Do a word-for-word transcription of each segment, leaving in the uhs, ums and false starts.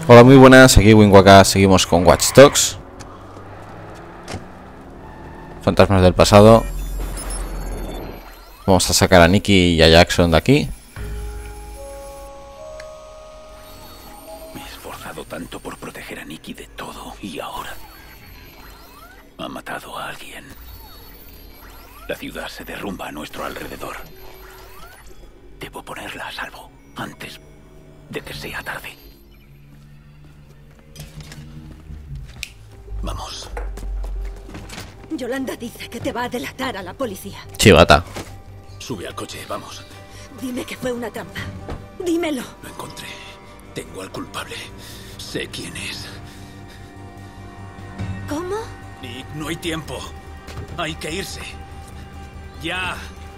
Hola, muy buenas, aquí Winwaka, seguimos con Watch Dogs. Fantasmas del pasado. Vamos a sacar a Nicky y a Jackson de aquí. Me he esforzado tanto por proteger a Nicky de todo y ahora ha matado a alguien. La ciudad se derrumba a nuestro alrededor. Debo ponerla a salvo antes de que sea tarde. Vamos. Yolanda dice que te va a delatar a la policía. Chivata. Sube al coche, vamos. Dime que fue una trampa. Dímelo. Lo encontré. Tengo al culpable. Sé quién es. ¿Cómo? Nick, no hay tiempo. Hay que irse. Ya.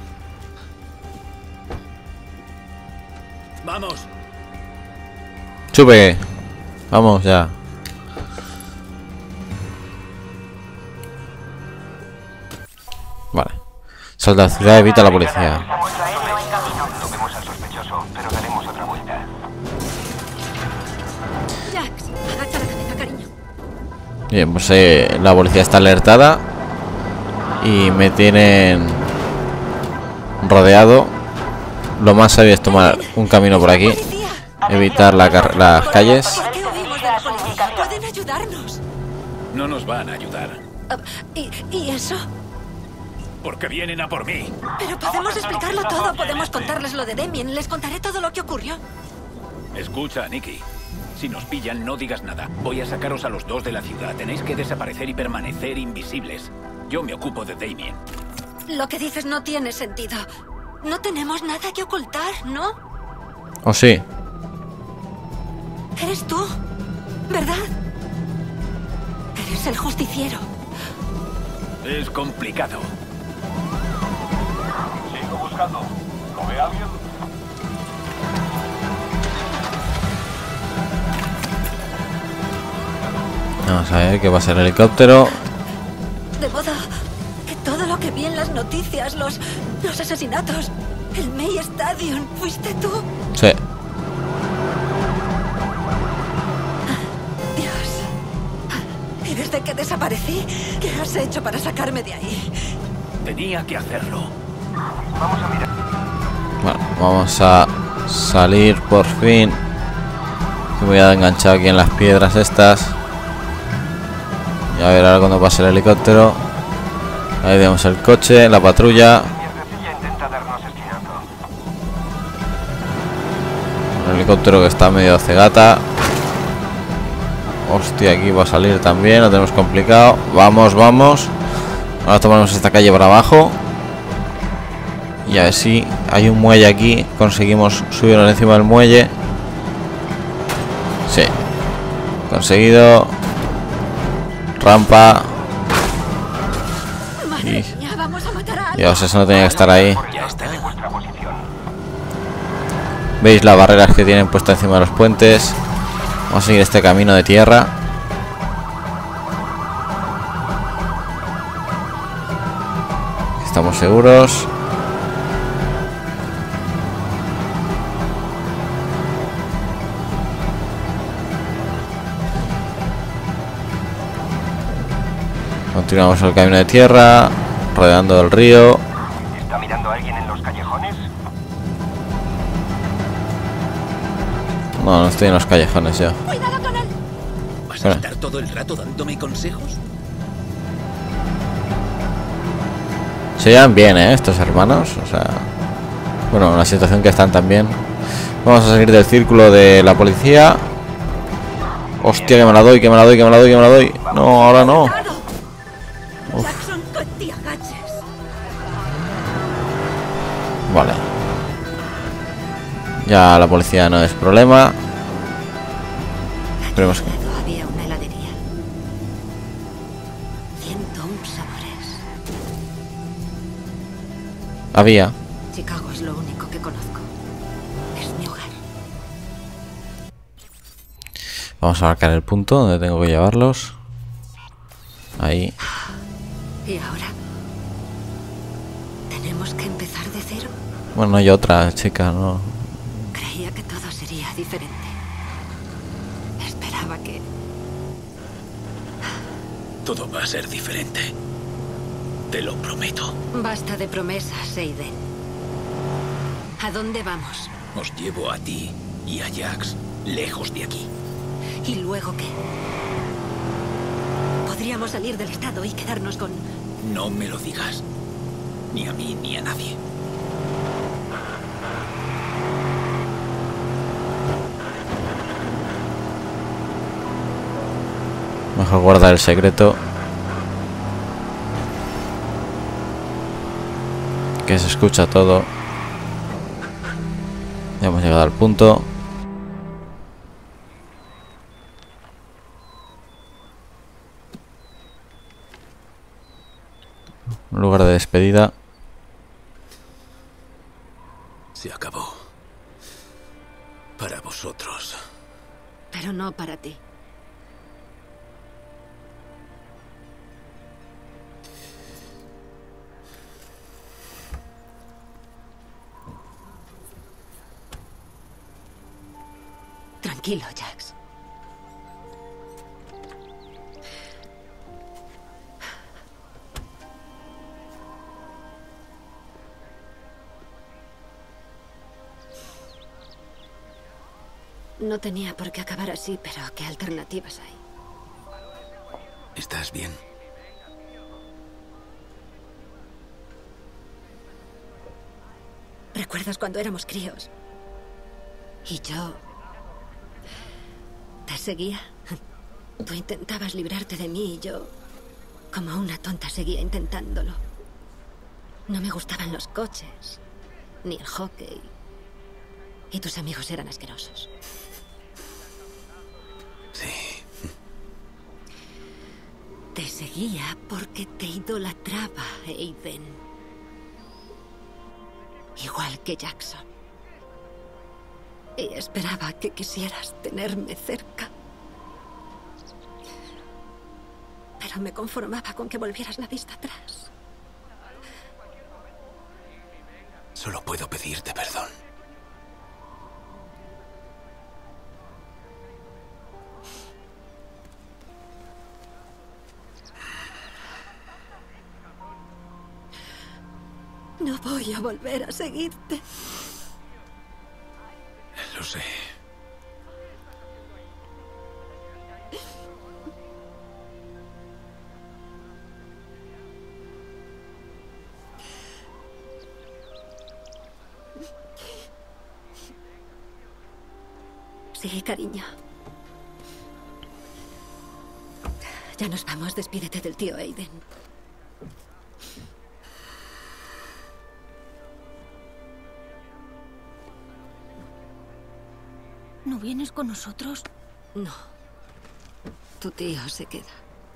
Vamos. Sube. Vamos ya. Vale. Sal de la ciudad, evita a la policía. No vemos al sospechoso, pero daremos otra vuelta. Jax, agacha la cabeza, cariño. Bien, pues eh, la policía está alertada y me tienen rodeado. Lo más sabio es tomar un camino por aquí, ¡Policía! evitar la car- las calles. ¿Por qué huimos de la policía? ¿Pueden ayudarnos? No nos van a ayudar. Ah, ¿Y, ¿Y eso? Porque vienen a por mí. Pero podemos explicarlo todo. Podemos contarles lo de Damien. Les contaré todo lo que ocurrió. Escucha, Nicky. Si nos pillan, no digas nada. Voy a sacaros a los dos de la ciudad. Tenéis que desaparecer y permanecer invisibles. Yo me ocupo de Damien. Lo que dices no tiene sentido. No tenemos nada que ocultar, ¿no? ¿O sí? Eres tú, ¿verdad? Eres el justiciero. Es complicado. Sigo buscando. ¿Lo ve alguien? Vamos a ver qué pasa el helicóptero. De modo que todo lo que vi en las noticias, los, los asesinatos, el May Stadium, ¿fuiste tú? Sí. Dios. Y desde que desaparecí, ¿qué has hecho para sacarme de ahí? Tenía que hacerlo. Vamos a mirar. Bueno, vamos a salir por fin. Me voy a enganchar aquí en las piedras estas. Y a ver ahora cuando pase el helicóptero. Ahí vemos el coche, la patrulla. Mierdecilla intenta darnos esquinazo. El helicóptero que está medio cegata. Hostia, aquí va a salir también, lo tenemos complicado. Vamos, vamos. Ahora tomamos esta calle para abajo. Y a ver si hay un muelle aquí. Conseguimos subirnos encima del muelle. Sí. Conseguido. Rampa. Madre Y, mía, vamos a matar a alguien. Dios, eso no tenía que estar ahí. Ya está. De vuestra posición. Veis las barreras que tienen puestas encima de los puentes. Vamos a seguir este camino de tierra. Estamos seguros. Continuamos el camino de tierra, rodeando el río. ¿Está mirando a alguien en los callejones? No, no estoy en los callejones yo. ¡Cuidado con él! ¿Vas a Espera. estar todo el rato dándome consejos? Se llevan bien, ¿eh? Estos hermanos. O sea, bueno, en la situación que están también. Vamos a salir del círculo de la policía. Hostia, que me la doy, que me la doy, que me la doy, que me la doy. No, ahora no. ¡Cuidado! Jackson, que te agaches. Vale. Ya la policía no es problema. Esperemos que... Al lado había una heladería. ciento uno sabores. Había. Chicago es lo único que conozco. Es mi hogar. Vamos a marcar el punto donde tengo que llevarlos. Ahí. ¿Y ahora? ¿Tenemos que empezar de cero? Bueno, no hay otra chica, ¿no? Creía que todo sería diferente. Espera. que... Todo va a ser diferente. Te lo prometo. Basta de promesas, Aiden. ¿A dónde vamos? Os llevo a ti y a Jax lejos de aquí. ¿Y luego qué? Podríamos salir del estado y quedarnos con... No me lo digas. Ni a mí ni a nadie. Mejor guardar el secreto. Que se escucha todo. Ya hemos llegado al punto. Un lugar de despedida. Se acabó. Para vosotros. Pero no para ti. Tranquilo, Jax. No tenía por qué acabar así, pero ¿qué alternativas hay? ¿Estás bien? ¿Recuerdas cuando éramos críos? Y yo... te seguía. Tú intentabas librarte de mí y yo, como una tonta, seguía intentándolo. No me gustaban los coches, ni el hockey. Y tus amigos eran asquerosos. Sí. Te seguía porque te idolatraba, Aiden. Igual que Jackson. Y esperaba que quisieras tenerme cerca. Pero me conformaba con que volvieras la vista atrás. Solo puedo pedirte perdón. No voy a volver a seguirte. Lo sé. Sí, cariño. Ya nos vamos. Despídete del tío Aiden. ¿No vienes con nosotros? No. Tu tío se queda.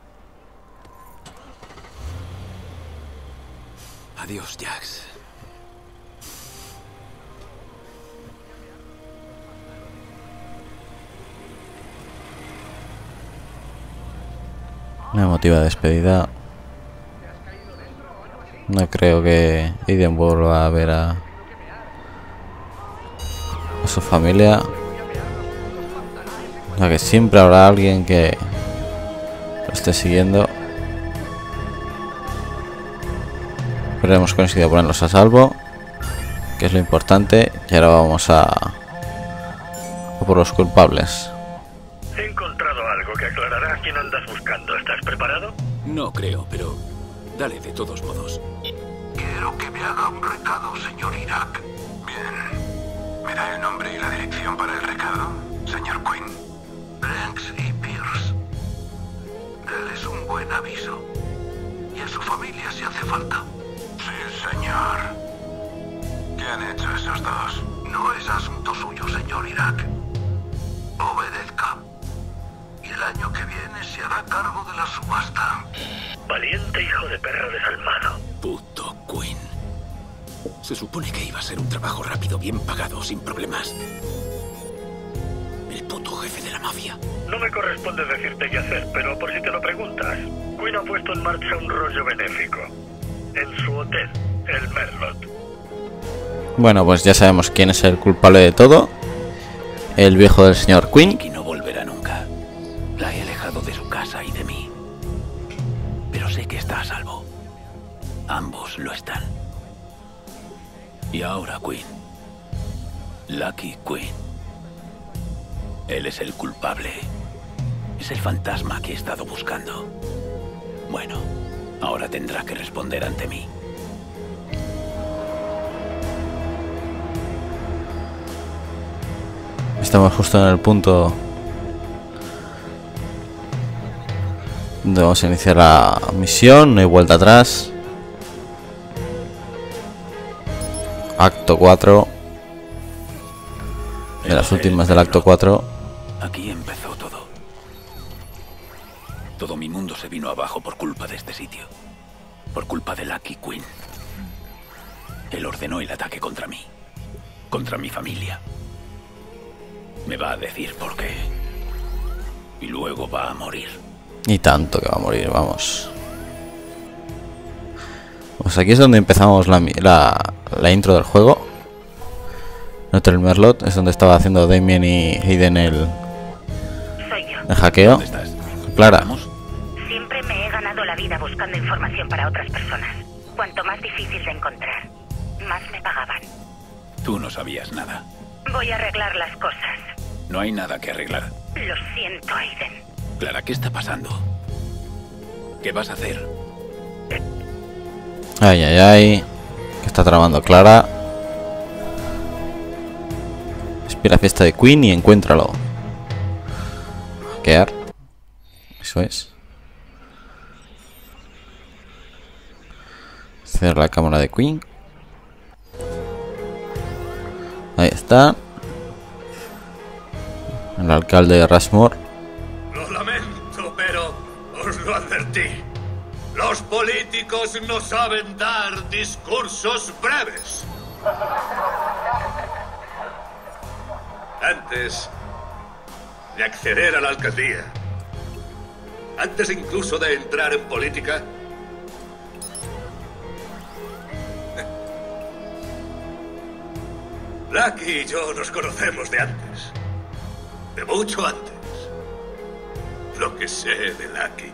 Adiós, Jax. Una emotiva despedida. No creo que Aiden vuelva a ver a, a su familia. O sea que siempre habrá alguien que lo esté siguiendo. Pero hemos conseguido ponerlos a salvo, que es lo importante. Y ahora vamos a, a por los culpables. He encontrado algo que aclarará a quién andas buscando. ¿Estás preparado? No creo, pero dale de todos modos. Quiero que me haga un recado, señor Irak. Bien. ¿Me da el nombre y la dirección para el recado, señor Quinn? Banks y Pierce. Déles un buen aviso. Y a su familia si hace falta. Sí, señor. ¿Qué han hecho esos dos? No es asunto suyo, señor Irak. Obedezca. Y el año que viene se hará cargo de la subasta. Valiente hijo de perra desalmado. Puto Quinn. Se supone que iba a ser un trabajo rápido, bien pagado, sin problemas. El puto jefe de la mafia. No me corresponde decirte qué hacer, pero por si te lo preguntas, Quinn ha puesto en marcha un rollo benéfico. En su hotel, el Merlot. Bueno, pues ya sabemos quién es el culpable de todo. El viejo del señor Quinn. Que no volverá nunca. Ambos lo están. Y ahora Quinn. Lucky Quinn. Él es el culpable. Es el fantasma que he estado buscando. Bueno, ahora tendrá que responder ante mí. Estamos justo en el punto donde vamos a iniciar la misión. No hay vuelta atrás. Acto cuatro. De las últimas del acto cuatro. Aquí empezó todo. Todo mi mundo se vino abajo por culpa de este sitio. Por culpa de Lucky Quinn. Él ordenó el ataque contra mí. Contra mi familia. Me va a decir por qué. Y luego va a morir. Y tanto que va a morir, vamos. Pues aquí es donde empezamos la, la, la intro del juego. En Hotel Merlot es donde estaba haciendo Damien y Hayden el, Soy yo. el hackeo. ¿Dónde estás? Clara. ¿Vamos? Siempre me he ganado la vida buscando información para otras personas. Cuanto más difícil de encontrar, más me pagaban. Tú no sabías nada. Voy a arreglar las cosas. No hay nada que arreglar. Lo siento, Aiden. Clara, ¿qué está pasando? ¿Qué vas a hacer? Ay, ay, ay. ¿Qué está tramando Clara? Espera la fiesta de Quinn y encuéntralo. Hackear. Eso es. Hacer la cámara de Quinn. Ahí está. El alcalde de Rushmore. Lo lamento, pero os lo advertí. Los políticos no saben dar discursos breves. Antes de acceder a la alcaldía, antes incluso de entrar en política, Lucky y yo nos conocemos de antes. De mucho antes. Lo que sé de Lucky.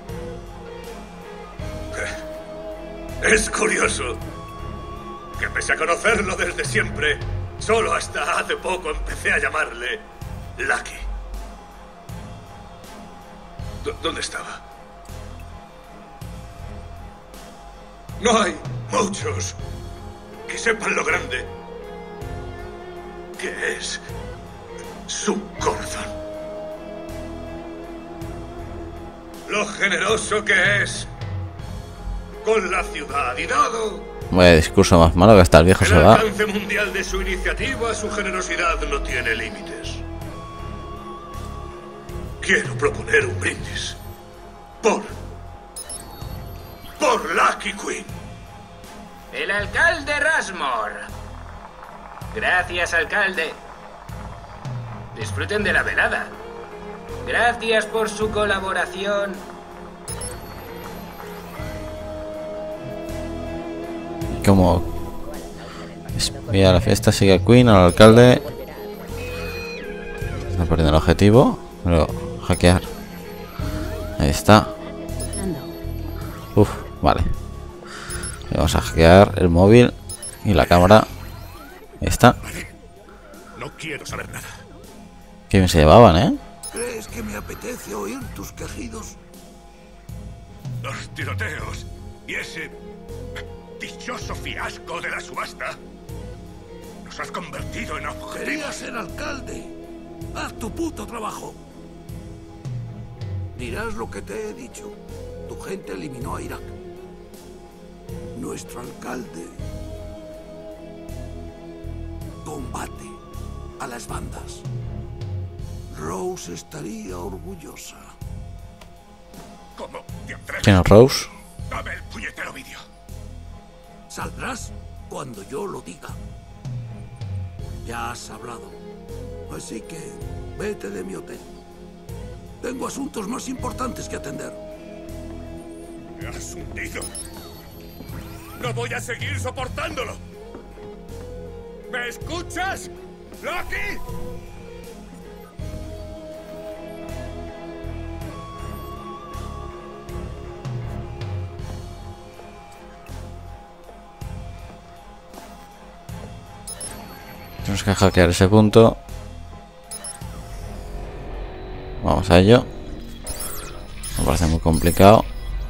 Es curioso que pese a conocerlo desde siempre, solo hasta hace poco empecé a llamarle Lucky. D- ¿Dónde estaba? No hay muchos que sepan lo grande que es su corazón. Lo generoso que es con la ciudad y dado Vaya discurso más malo que hasta el viejo el se va. alcance mundial de su iniciativa, su generosidad no tiene límites. Quiero proponer un brindis por por Lucky Quinn. El alcalde Rushmore. Gracias, alcalde. Disfruten de la velada. Gracias por su colaboración. Como espía la fiesta, sigue a Quinn, al alcalde. Está perdiendo el objetivo. Pero hackear. Ahí está. Uf, vale. Vamos a hackear el móvil y la cámara. Ahí está. No quiero saber nada. Qué bien se llevaban, ¿eh? ¿Crees que me apetece oír tus quejidos? Los tiroteos y ese dichoso fiasco de la subasta nos has convertido en objetivos. Querías ser alcalde. Haz tu puto trabajo. Dirás lo que te he dicho. Tu gente eliminó a Irak. Nuestro alcalde combate a las bandas. Rose estaría orgullosa. ¿Cómo te atreves? ¿Quién es Rose? Dame el puñetero vídeo. Saldrás cuando yo lo diga. Ya has hablado. Así que vete de mi hotel. Tengo asuntos más importantes que atender. Me has hundido. No voy a seguir soportándolo. ¿Me escuchas, Lucky? Tenemos que hackear ese punto. Vamos a ello. Me parece muy complicado.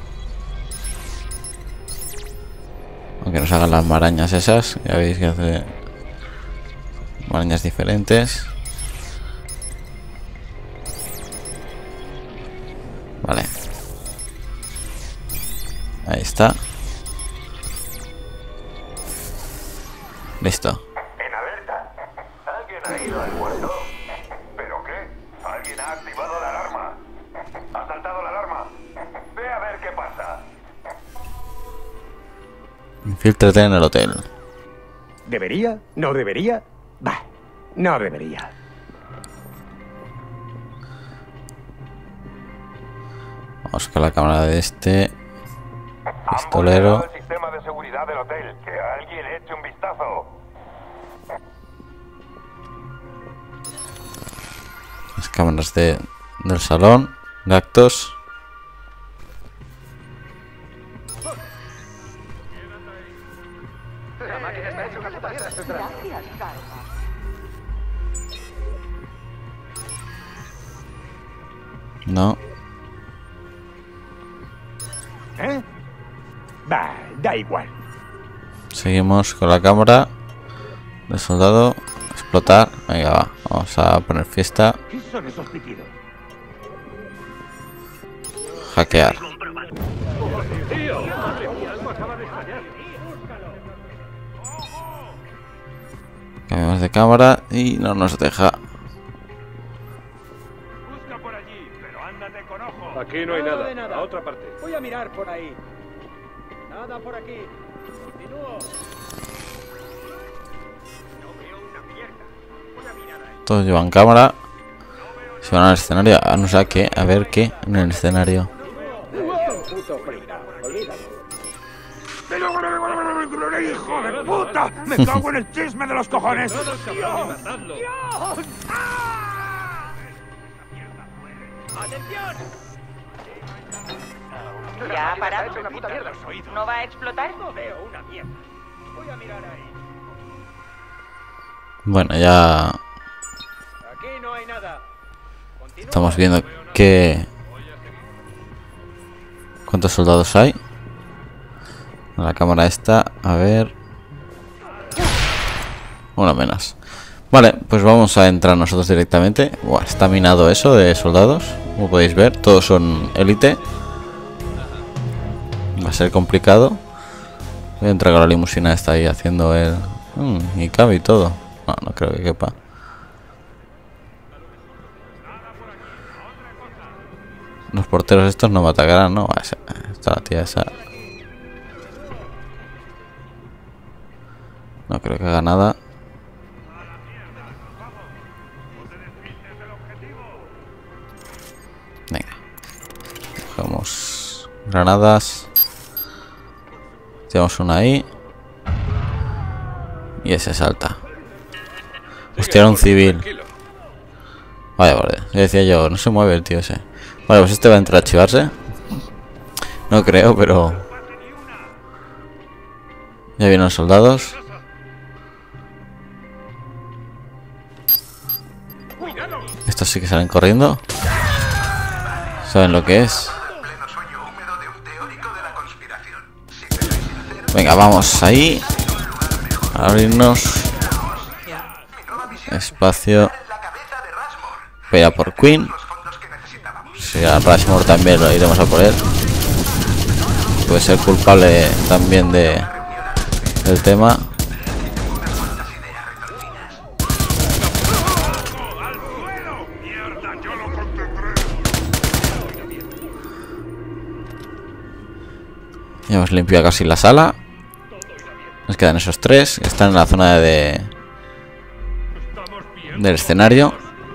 Aunque nos hagan las marañas esas. Ya veis que hace marañas diferentes. Vale. Ahí está. Listo. En alerta. ¿Alguien ha ido al puerto? ¿Pero qué? ¿Alguien ha activado la alarma? ¿Ha saltado la alarma? Ve a ver qué pasa. Infíltrate en el hotel. ¿Debería? ¿No debería? Bah, no debería. Vamos con la cámara de este pistolero. Han vulnerado el sistema de seguridad del hotel. Que alguien eche un vistazo. Las cámaras de, del salón de actos. No. ¿Eh? Bah, da igual. Seguimos con la cámara de soldado. Explotar. Venga, va. Vamos a poner fiesta. ¿Qué son esos pitidos? Hackear. Cambiamos de cámara y no nos deja. Busca por allí, pero ándate con ojo. Aquí no hay nada. A otra parte. Voy a mirar por ahí. Nada por aquí. Continúo. No veo una mierda. Voy a mirar ahí. Todos llevan cámara. Se van al escenario. A no ser que. A ver qué en el escenario. Puto frita. Olvídalo. ¡Hijo de puta! ¡Me cago en el chisme de los cojones! ¡Dios! ¡Dios! ¡Ah! ¡Atención! ¿Ya ha parado? Una puta mierda. ¿No va a explotar? No veo una mierda. Voy a mirar ahí. Bueno, ya Aquí no hay nada. Continúa. estamos viendo que cuántos soldados hay. La cámara esta, a ver. Una menos. Vale, pues vamos a entrar nosotros directamente. Buah, está minado eso de soldados. Como podéis ver, todos son élite. Va a ser complicado. Voy a entrar con la limusina esta ahí haciendo el... Mm, y cabe y todo. No, no creo que quepa. Los porteros estos no me atacarán, ¿no? Esa, está la tía esa. No creo que haga nada. Venga. Cogemos granadas. Tenemos una ahí. Y ese salta. Hostia, era un civil. Vaya, vale. Ya decía yo, no se mueve el tío ese. Vale, pues este va a entrar a chivarse. No creo, pero... Ya vienen los soldados. Estos sí que salen corriendo. ¿Saben lo que es? Venga, vamos ahí. A abrirnos. Espacio. Pega por Queen. Si a Rushmore también lo iremos a por él. Puede ser culpable también de del tema. Ya hemos limpiado casi la sala. Nos quedan esos tres que están en la zona de del escenario.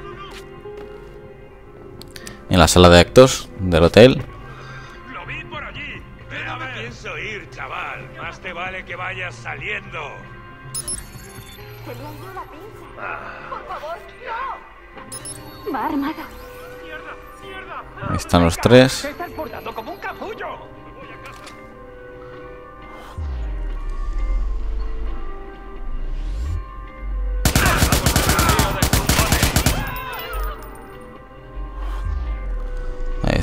En la sala de actos del hotel. Lo vi por allí. Pero me pienso ir, chaval. Más te vale que vayas saliendo. Se le ha ido la pinza. Por favor, no. Va armado. ¡Mierda! ¡Mierda! Ahí están los tres. Se estás portando como un capullo.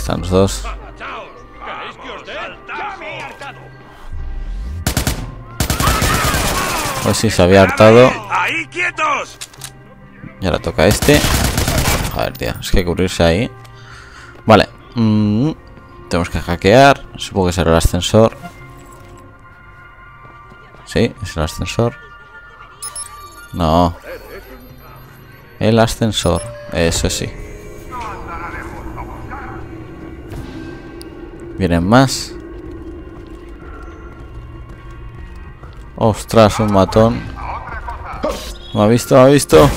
están los dos. Pues sí, se había hartado. ¡Ahí quietos! Y ahora toca este. A ver, tío, es que cubrirse ahí. Vale. Mm, tenemos que hackear. Supongo que será el ascensor. Sí, es el ascensor. No. El ascensor. Eso sí. Vienen más. Ostras, un matón. ¿Me ha visto? ¿Me ha visto?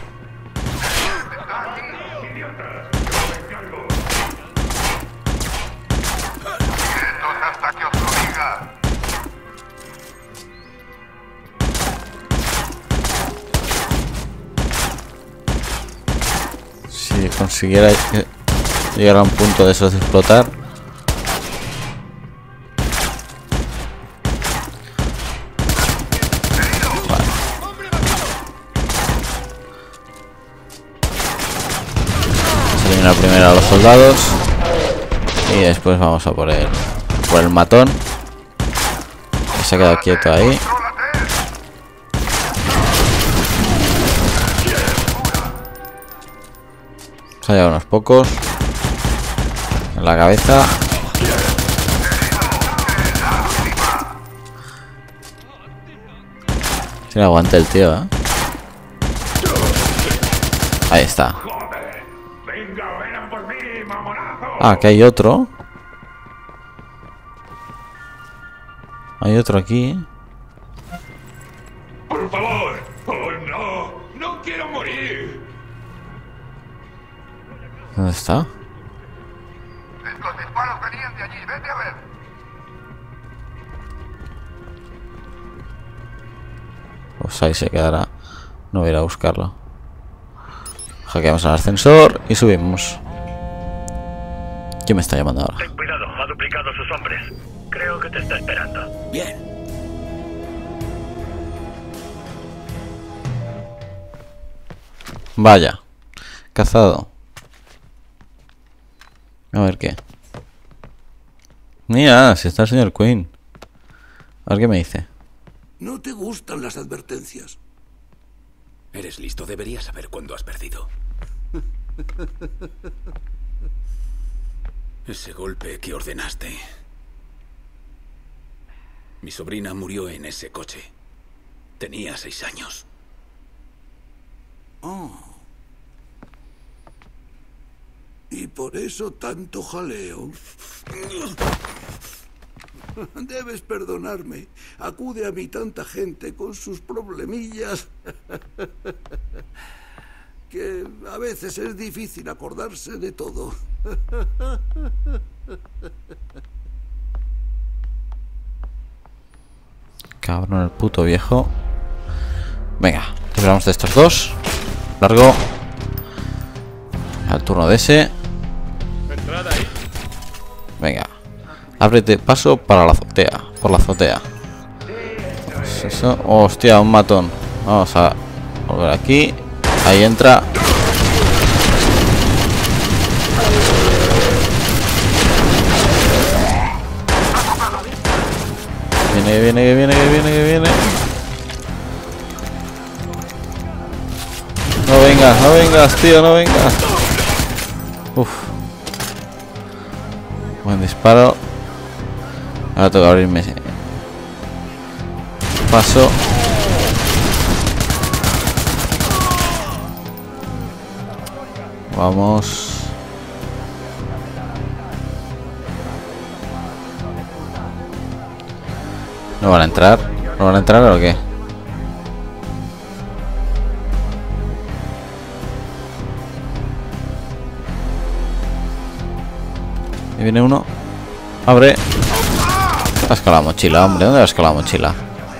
Si consiguiera llegar a un punto de esos de explotar. Primero a los soldados y después vamos a por el por el matón que se ha quedado quieto ahí. Se ha llevado unos pocos en la cabeza. Tiene aguante el tío, ¿eh? Ahí está. Ah, que hay otro. Hay otro aquí. Por favor. Oh, no. No quiero morir. ¿Dónde está? Estos disparos venían de allí. Vete a ver. Pues ahí se quedará. No voy a ir a buscarlo. Hackeamos el ascensor y subimos. ¿Quién me está llamando ahora? Ten cuidado, ha duplicado sus hombres. Creo que te está esperando. Bien. Vaya. Cazado. A ver qué. Mira, si está el señor Quinn. A ver qué me dice. No te gustan las advertencias. Eres listo, deberías saber cuándo has perdido. Ese golpe que ordenaste. Mi sobrina murió en ese coche. Tenía seis años. Oh. Y por eso tanto jaleo. Debes perdonarme. Acude a mí tanta gente con sus problemillas que a veces es difícil acordarse de todo. Cabrón, el puto viejo. Venga, libramos de estos dos. Largo. Al turno de ese. Venga. Ábrete paso para la azotea. Por la azotea. Pues eso. Hostia, un matón. Vamos a volver aquí. Ahí entra. Viene, que viene, que viene, que viene, que viene. No vengas, no vengas, tío, no vengas. Uf. Buen disparo. Ahora toca abrirme. Paso. Vamos. ¿No van a entrar? ¿No van a entrar o qué? Ahí viene uno. Abre. Vas con la mochila, hombre. ¿Dónde vas con la mochila?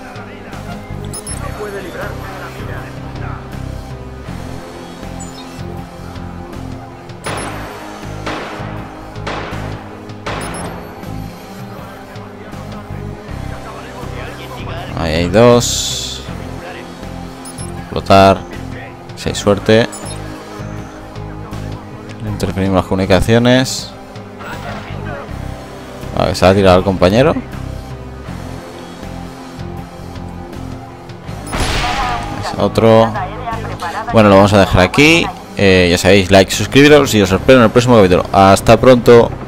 Ahí hay dos. Explotar. Si hay suerte. Interferimos las comunicaciones. Vale, se ha tirado al compañero. Es otro. Bueno, lo vamos a dejar aquí. Eh, ya sabéis, like, suscribiros y os espero en el próximo capítulo. Hasta pronto.